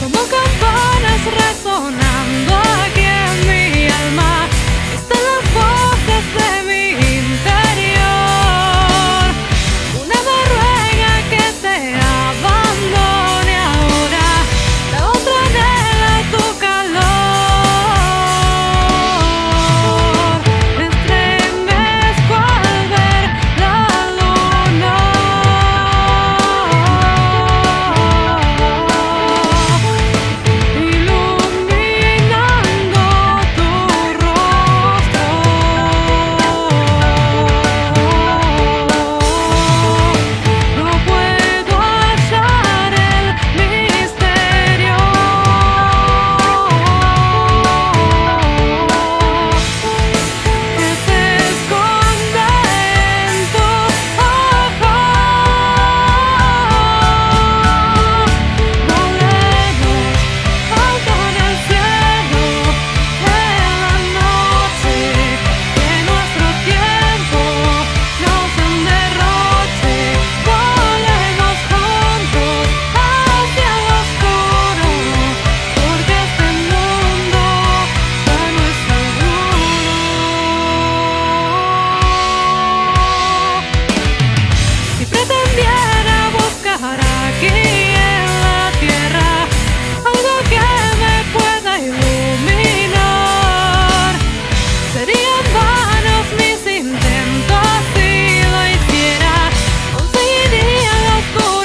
como campanas resonando aquí en mi alma, están las voces de mi interior. Una me ruega que te abandone ahora, la otra anhela tu calor. Me estremezco al ver la luna, iluminando tu rostro. No puedo hallar el misterio que se esconde en tus ojos. Volemos alto en el cielo, en la noche, que nuestro tiempo no sea un derroche. Volemos juntos hacia el oscuro, porque este mundo ya no es seguro. Si pretendiera buscar aquí en la tierra algo que me pueda iluminar, serían vanos mis intentos. Si lo hiciera, conseguiría la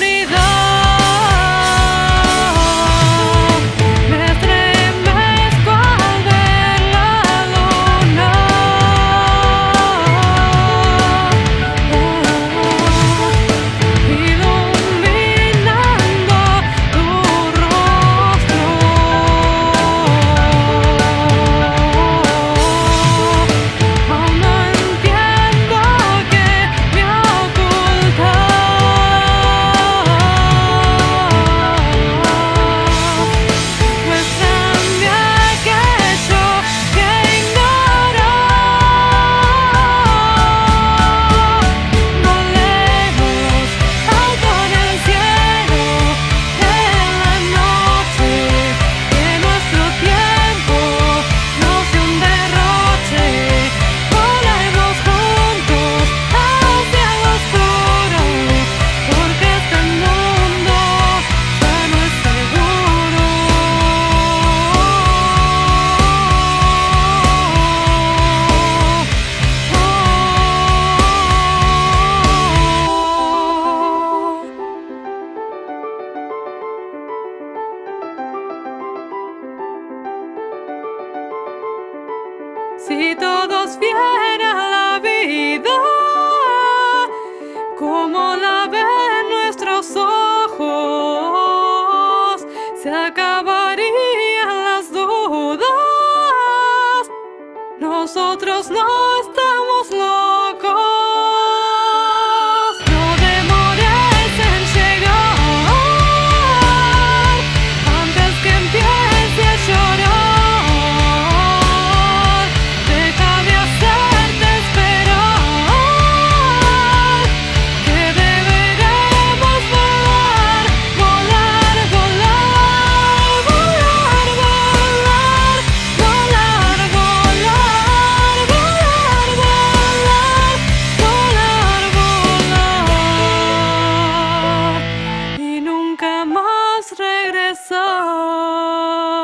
oscuridad. Me estremezco al ver la luna, iluminando tu rostro. Aún no entiendo qué me ocultas. Muéstrame aquello que ignoro. Volemos alto en el cielo, en la noche, que nuestro tiempo no sea un derroche. Volemos juntos hacia el oscuro, porque este mundo ya no es seguro. Si todos vieran la vida como la ven nuestros ojos, se acabarían las dudas. Nosotros no estamos locos. No demores en llegar antes que empiece a llorar. Deja de hacerte esperar, que deberemos volar, volar, volar, volar, volar, volar, volar, volar, volar, volar, y nunca más regresar.